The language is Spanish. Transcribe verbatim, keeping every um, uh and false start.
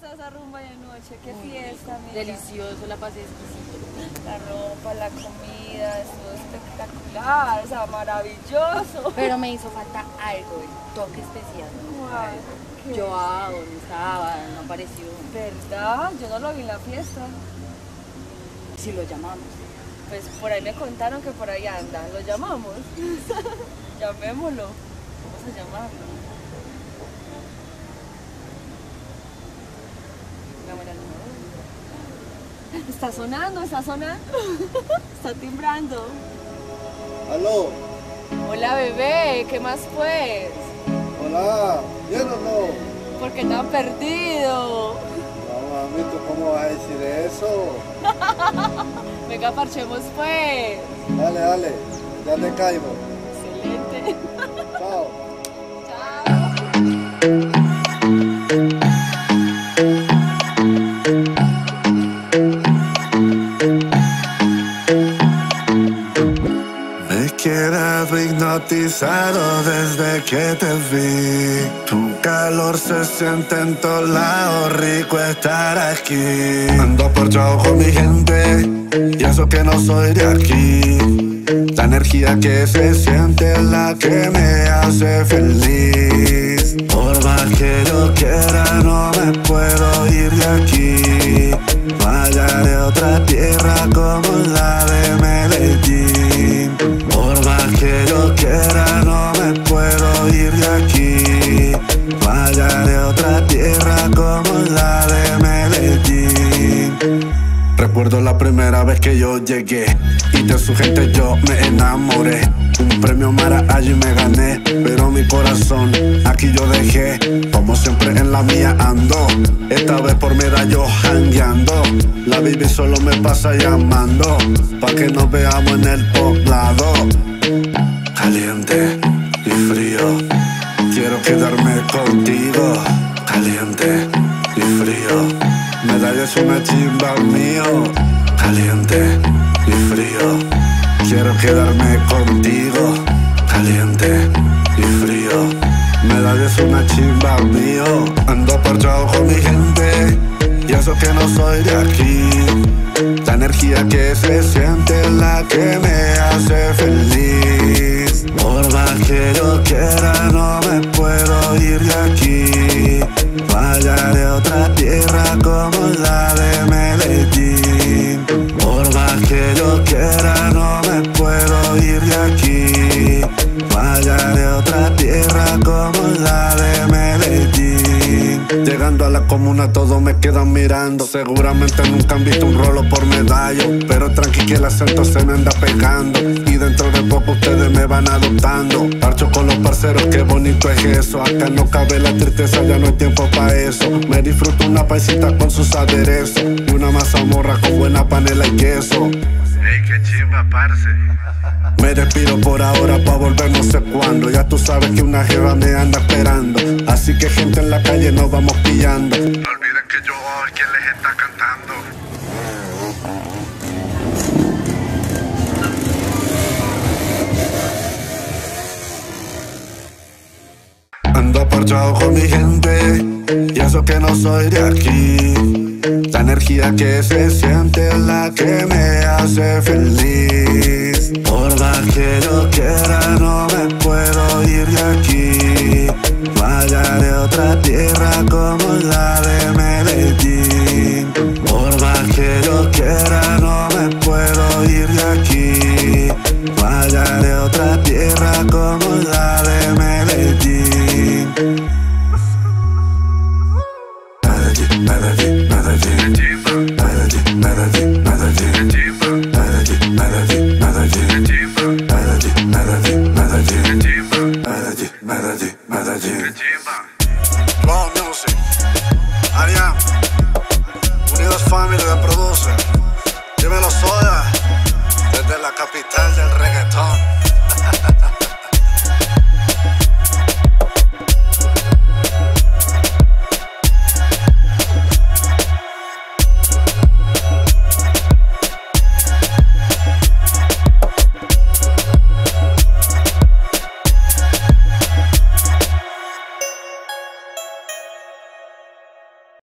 está esa rumba de noche? Qué Muy fiesta, rico, amiga. delicioso, la pasé exquisito. La ropa, la comida, estuvo espectacular, o sea, maravilloso. Pero me hizo falta algo, el toque especial. Guau, ¿qué? Joao, ¿dónde estaba? No apareció. ¿Verdad? Yo no lo vi en la fiesta. Si lo llamamos. Pues por ahí me contaron que por ahí anda. ¿Lo llamamos? Llamémoslo. Vamos a llamarlo. Llamémoslo. Está sonando, está sonando. Está timbrando. Aló, Hola, bebé. ¿Qué más pues? hola, ¿bien o no? ¿Por qué tan perdido? No, mamito, ¿cómo vas a decir eso? Venga, parchemos pues. Dale, dale, ya te caigo. Excelente. Chao. Chao. Me quedado hipnotizado desde que te vi. Tu calor se siente en todos lados, rico estar aquí. Ando parchado con mi gente, y eso que no soy de aquí. La energía que se siente es la que me hace feliz. Por más que yo quiera no me puedo ir de aquí. Vaya de otra tierra como la de Medellín. Por más que yo quiera no me puedo ir de aquí. Vaya de otra tierra como la de Medellín. Recuerdo la primera vez que yo llegué y de su gente yo me enamoré. Un premio Mara allí me gané, pero mi corazón aquí yo dejé. Como siempre en la mía ando, esta vez por mira yo jangueando. La baby solo me pasa llamando, pa' que nos veamos en el poblado. Caliente y frío, quiero quedarme contigo. Caliente y frío, medalla es una chimba mío. Caliente y frío, quiero quedarme contigo. Caliente y frío, medalla es una chimba mío. Ando parchado con mi gente, y eso que no soy de aquí. La energía que se siente es la que me hace feliz. Por más que yo quiera no me puedo ir de aquí. Vaya de otra tierra como la de Medellín. Por más que yo quiera no me puedo ir de aquí. Vaya de otra tierra como la de Medellín. Llegando a la comuna todos me quedan mirando. Seguramente nunca han visto un rolo por medallo, pero tranqui que el acento se me anda pegando. Y dentro de poco ustedes me van adoptando. Parcho con los parceros, qué bonito es eso. Acá no cabe la tristeza, ya no hay tiempo pa' eso. Me disfruto una paisita con sus aderezos y una mazamorra con buena panela y queso. Ey, qué chimba, parce. Me despido por ahora pa' volver no sé cuándo. Ya tú sabes que una jeva me anda esperando. Así que gente en la calle nos vamos pillando. No olviden que yo hoy quien les está cantando. Ando parchado con mi gente, y eso que no soy de aquí. La energía que se siente es la que me hace feliz. Por más que yo quiera no me puedo ir de aquí. Vaya de otra tierra como